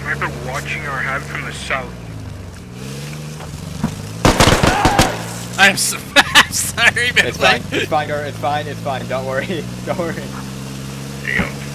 sniper watching our head from the south. I'm sorry, man. It's fine, Gar, it's fine, don't worry, don't worry. There you go.